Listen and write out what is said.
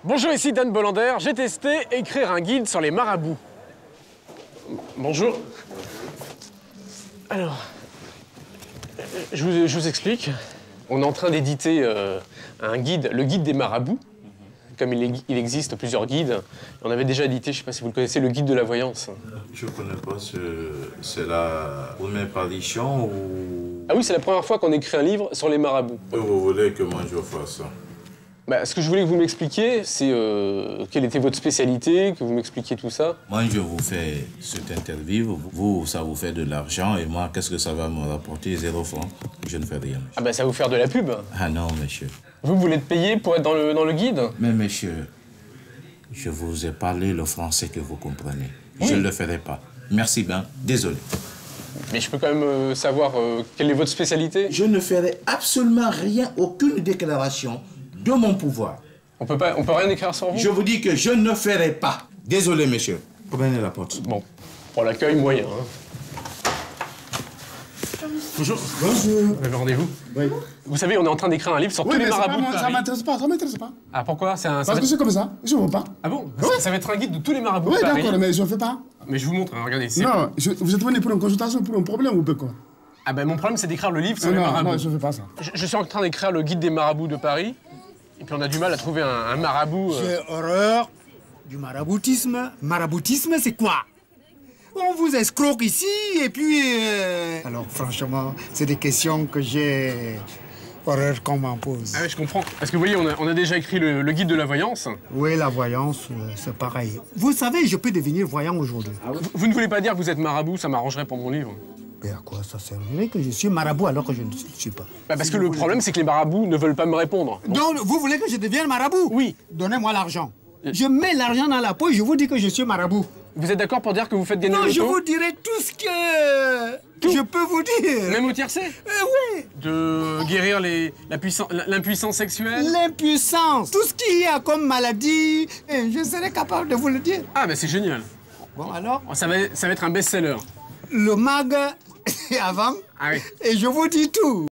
Bonjour, ici Dan Bolander. J'ai testé écrire un guide sur les marabouts. Bonjour. Alors, je vous explique. On est en train d'éditer un guide, le guide des marabouts. Comme il existe plusieurs guides. On avait déjà édité, je ne sais pas si vous le connaissez, le guide de la voyance. Je ne connais pas, c'est la première parution ou... Ah oui, c'est la première fois qu'on écrit un livre sur les marabouts. Vous voulez que moi je fasse ça? Ce que je voulais que vous m'expliquiez, c'est quelle était votre spécialité, que vous m'expliquiez tout ça. Moi, je vous fais cette interview. Vous, ça vous fait de l'argent. Et moi, qu'est-ce que ça va me rapporter? 0 francs. Je ne fais rien. Monsieur. Ah ben, ça va vous faire de la pub. Ah non, monsieur. Vous voulez être payé pour être dans le guide? Mais monsieur, je vous ai parlé le français que vous comprenez. Oui. Je ne le ferai pas. Merci bien. Désolé. Mais je peux quand même savoir quelle est votre spécialité? Je ne ferai absolument rien, aucune déclaration de mon pouvoir. On peut rien écrire sur vous? Je vous dis que je ne ferai pas. Désolé, monsieur. Prenez la porte. Bon, pour l'accueil, moyen. Hein. Bonjour. Bonjour. Vous avez rendez-vous? Oui. Vous savez, on est en train d'écrire un livre sur tous les marabouts de Paris. Ça m'intéresse pas, ça m'intéresse pas. Ah, pourquoi? Parce que c'est comme ça, je veux pas. Ah bon? Ça va être un guide de tous les marabouts Oui, de Paris. d'accord, mais je ne fais pas. Mais je vous montre, hein, regardez. Non, vous êtes venu pour une consultation, pour un problème ou quoi? Ah ben, mon problème, c'est d'écrire le livre sur les marabouts. Non, je ne fais pas ça. Je suis en train d'écrire le guide des marabouts de Paris. Et puis on a du mal à trouver un marabout. J'ai horreur du maraboutisme. Maraboutisme, c'est quoi? On vous escroque ici et puis... Alors franchement, c'est des questions que j'ai horreur qu'on m'en pose. Ah oui, je comprends. Parce que vous voyez, on a déjà écrit le guide de la voyance. Oui, la voyance, c'est pareil. Vous savez, je peux devenir voyant aujourd'hui. Vous ne voulez pas dire que vous êtes marabout, ça m'arrangerait pour mon livre. Mais à quoi ça servirait que je suis marabout alors que je ne le suis pas? Parce que le problème, c'est que les marabouts ne veulent pas me répondre. Donc, vous voulez que je devienne marabout? Oui. Donnez-moi l'argent. Je mets l'argent dans la poche, je vous dis que je suis marabout. Vous êtes d'accord pour dire que vous faites gagner Non, le je loto? vous dirai tout ce que je peux vous dire. Même au tiercé? Oui. De guérir l'impuissance sexuelle? L'impuissance. Tout ce qu'il y a comme maladie, je serai capable de vous le dire. Ah, ben c'est génial. Bon, alors? Ça va être un best-seller. Le mag est avant. Ah oui. Et je vous dis tout.